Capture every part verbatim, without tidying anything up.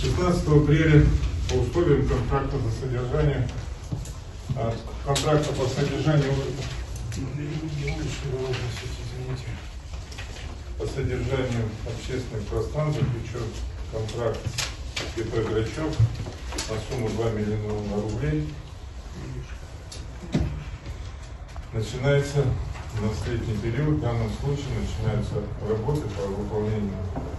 шестнадцатого апреля по условиям контракта за содержание, контракта по содержанию по содержанию общественных пространств заключен контракт с ИП Грачев на сумму два миллиона рублей. Начинается наследный период. В данном случае начинаются работы по выполнению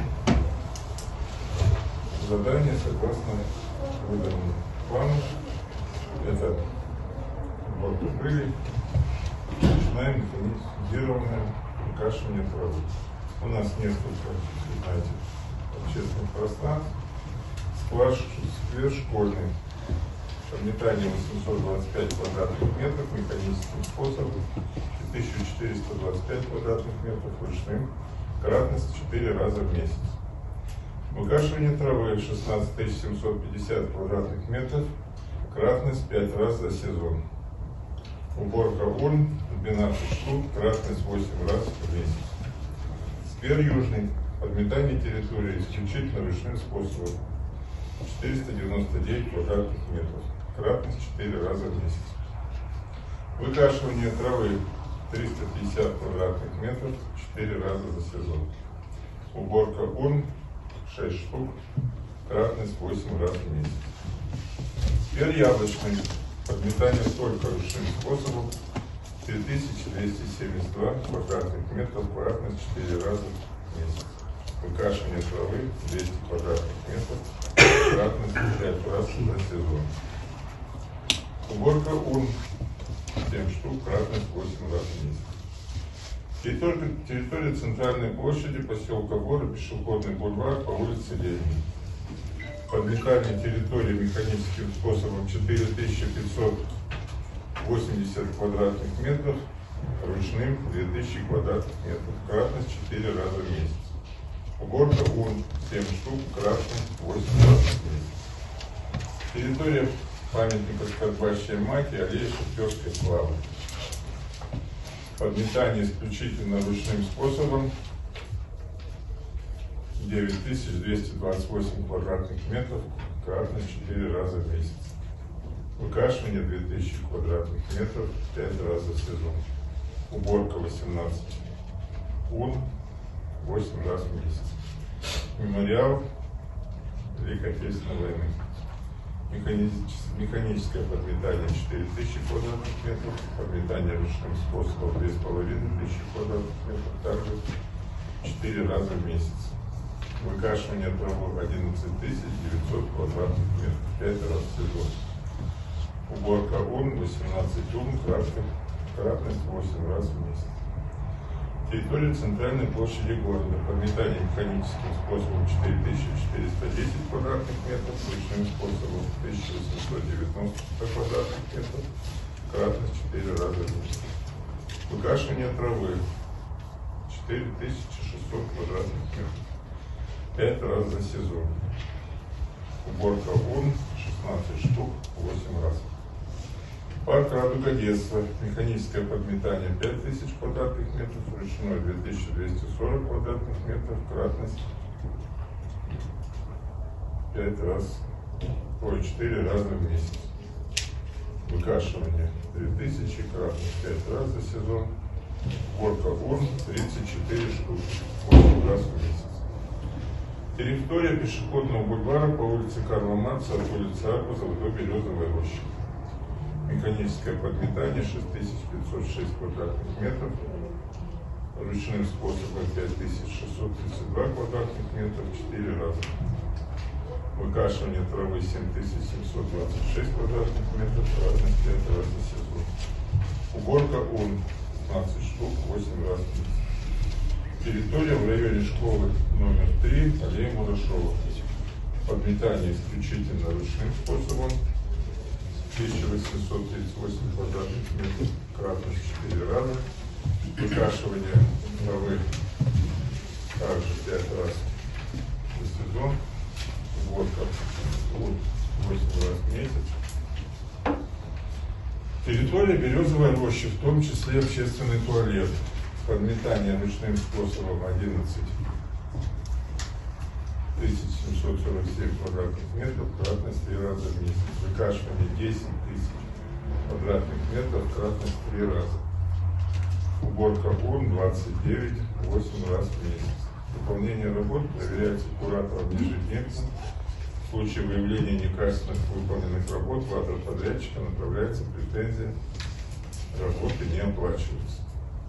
задания согласно выданному плану. Это борт укрыли. Начинаем механизированное выкашивание травы. У нас несколько, знаете, общественных пространств. Сквер школьный. Подметание восемьсот двадцать пять квадратных метров механическим способом, тысяча четыреста двадцать пять квадратных метров ручным, кратность четыре раза в месяц. Выкашивание травы шестнадцать тысяч семьсот пятьдесят квадратных метров, кратность пять раз за сезон. Уборка урн двенадцать штук, кратность восемь раз в месяц. Сквер южный. Подметание территории исключительно ручным способом. четыреста девяносто девять квадратных метров. Кратность четыре раза в месяц. Выкашивание травы триста пятьдесят квадратных метров четыре раза за сезон. Уборка урн шесть штук. Кратность восемь раз в месяц. Сквер яблочный. Подметание только ручным способом три тысячи двести семьдесят два квадратных метров. Кратность четыре раза в месяц. Выкашивание травы двести квадратных метров. Кратность пять раз за сезон. Уборка урн семь штук, кратность восемь раз в месяц. Территория, территория центральной площади поселка Горы, пешеходный бульвар по улице Ленина. Подметание территории механическим способом четыре тысячи пятьсот восемьдесят квадратных метров, ручным две тысячи квадратных метров. Кратность четыре раза в месяц. Уборка урн семь штук, кратность восемь раз в месяц. Территория памятника скорбящей матери, аллея шахтерской славы. Подметание исключительно ручным способом девять тысяч двести двадцать восемь квадратных метров, кратность четыре раза в месяц. Выкашивание две тысячи квадратных метров пять раз за сезон. Уборка восемнадцать урн восемь раз в месяц. Мемориал Великой Отечественной войны. Механическое подметание четыре тысячи квадратных метров, подметание ручным способом две тысячи пятьсот квадратных метров, также четыре раза в месяц. Выкашивание травы одиннадцать тысяч девятьсот квадратных метров, пять раз в сезон. Уборка урн восемнадцать урн, кратность восемь раз в месяц. Территория центральной площади города. Подметание механическим способом четыре тысячи четыреста десять квадратных метров, ручным способом тысяча восемьсот девяносто квадратных метров, кратность четыре раза в месяц. Выкашивание травы четыре тысячи шестьсот квадратных метров, пять раз за сезон. Уборка урн шестнадцать штук, восемь раз. Парк Радуга детства. Механическое подметание пять тысяч квадратных метров, ручное две тысячи двести сорок квадратных метров, кратность пять раз, ой, четыре раза в месяц. Выкашивание три тысячи, кратность пять раз за сезон. Уборка урн тридцать четыре штуки, восемь раз в месяц. Территория пешеходного бульвара по улице Карла Маркса от улицы Арбузова до Березовой рощи. Механическое подметание шесть тысяч пятьсот шесть квадратных метров, ручным способом пять тысяч шестьсот тридцать два квадратных метров, четыре раза. Выкашивание травы семь тысяч семьсот двадцать шесть квадратных метров, кратность пять раз за сезон. Уборка урн пятнадцать штук, восемь раз в месяц. Территория в районе школы номер три, аллея Мурашова. Подметание исключительно ручным способом тысяча восемьсот тридцать восемь квадратных метров, кратность четыре раза. Выкашивание травы также пять раз за сезон. Уборка восемь раз в месяц. Территория Березовой рощи, в том числе общественный туалет. Подметание ручным способом одиннадцать тысяч семьсот сорок семь квадратных метров, кратность три раза в месяц. Выкашивание десять тысяч квадратных метров, кратность три раза. Уборка урн двадцать девять восемь раз в месяц. Выполнение работ проверяется куратором ежедневно. В случае выявления некачественных выполненных работ в адрес подрядчика направляется претензия, работы не оплачиваются.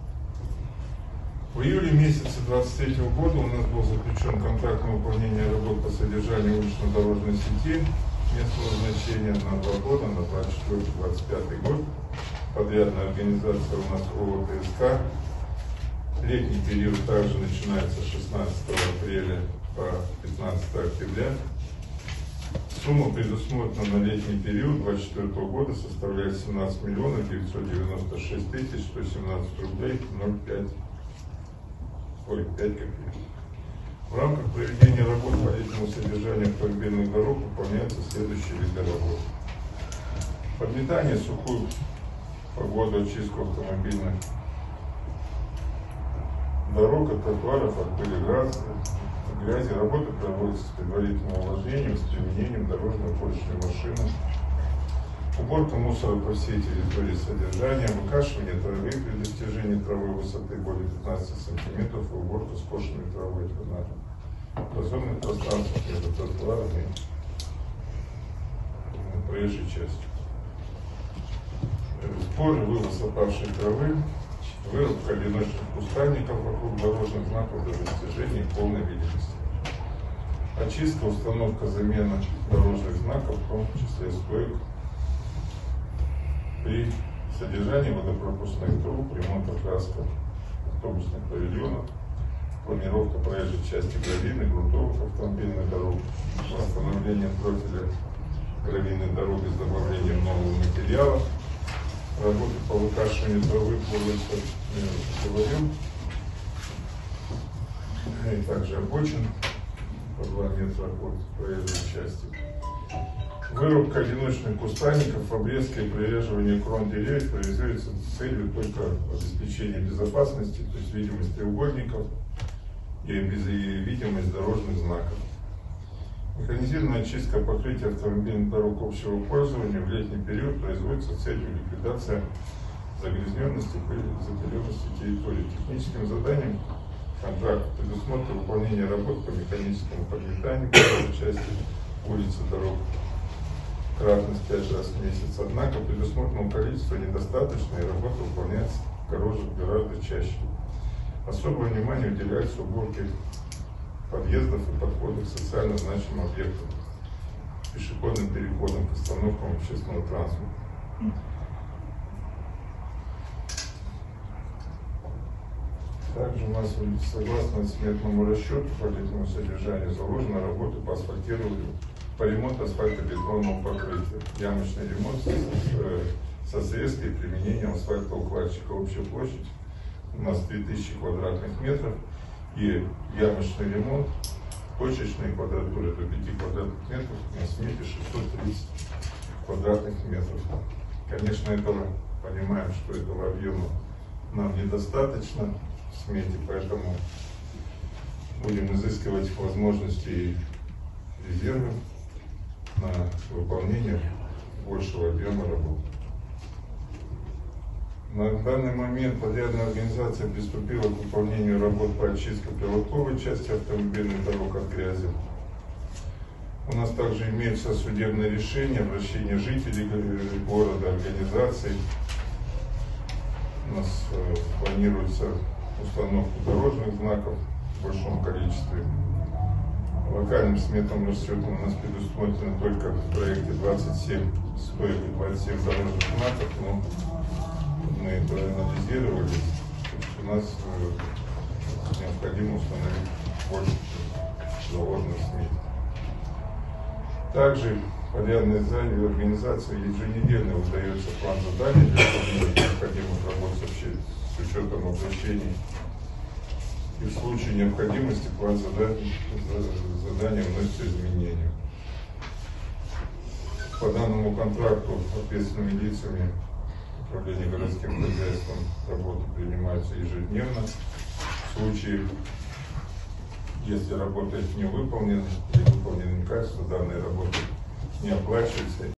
В июле месяце две тысячи двадцать третьего года у нас был заключен контракт на выполнение работ по содержанию улично-дорожной сети местного значения на два года, на двадцать четвёртый — двадцать пятый год. Подрядная организация у нас ООО ТСК. Летний период также начинается с шестнадцатого апреля по пятнадцатое октября. Сумма, предусмотрена на летний период две тысячи двадцать четвёртого года, составляет семнадцать миллионов девятьсот девяносто шесть тысяч сто семнадцать рублей ноль пять копеек. В рамках проведения работ по летнему содержанию автомобильных дорог выполняются следующие виды работ. Подметание сухую погоду, очистку автомобильных дорог от тротуаров, от пыли, грязи. Работа проводится с предварительным увлажнением, с применением дорожно-уборочной машины. Уборка мусора по всей территории содержания, выкашивание травы при достижении травы высоты более пятнадцати сантиметров и уборка скошенной травы на газонных пространствах между тротуарами и проезжей частью. Сбор и вывоз опавшей травы, вырубка одиночных кустарников вокруг дорожных знаков до достижения полной видимости. Очистка, установка, замена дорожных знаков, в том числе стоек. При содержании водопропускных труб, ремонт окраска автобусных павильонов, планировка проезжей части гравийных, грунтовых автомобильных дорог, восстановление профиля гравийной дороги с добавлением нового материала, работы по выкашиванию травы по улице, я говорил, и также обочин по два метра от проезжей части. Вырубка одиночных кустарников, обрезка и прореживание крон деревьев производится с целью только обеспечения безопасности, то есть видимость треугольников и видимость дорожных знаков. Механизированная очистка покрытия автомобильных дорог общего пользования в летний период производится с целью ликвидации загрязненности и запыленности территории. Техническим заданием контракта предусмотрено выполнение работ по механическому подметанию по части улицы дорог. Кратность пять раз в месяц. Однако предусмотренного количества недостаточно, и работа выполняется гораздо чаще. Особое внимание уделяется уборке подъездов и подходов к социально значимым объектам, пешеходным переходам, к остановкам общественного транспорта. Также у нас, согласно сметному расчету по летнему содержанию, заложена работа по асфальтированию, по ремонту асфальтобетонного покрытия, ямочный ремонт со срезкой и применением асфальтоукладчика. Общая площадь у нас три тысячи квадратных метров, и ямочный ремонт точечной квадратуры до пяти квадратных метров на смете шестьсот тридцать квадратных метров. Конечно, этого понимаем, что этого объема нам недостаточно в смете, поэтому будем изыскивать возможности и резервы на выполнение большего объема работ. На данный момент подрядная организация приступила к выполнению работ по очистке прилотковой части автомобильных дорог от грязи. У нас также имеются судебные решения, обращения жителей города, организаций. У нас э, планируется установку дорожных знаков в большом количестве. Локальным сметным расчетом у нас предусмотрено только в проекте двадцать семь стоек и двадцать семь дорожных знаков, но мы это анализировали, у нас э, необходимо установить больше, чем заложено в смете. Также подрядной организации еженедельно выдается план заданий для выполнения необходимых работ с учетом обращений. И в случае необходимости план заданий, задания вносится изменения. По данному контракту ответственными лицами управления городским хозяйством работы принимаются ежедневно. В случае Если работа не выполнена или выполнена некачественно, данная работа не оплачивается.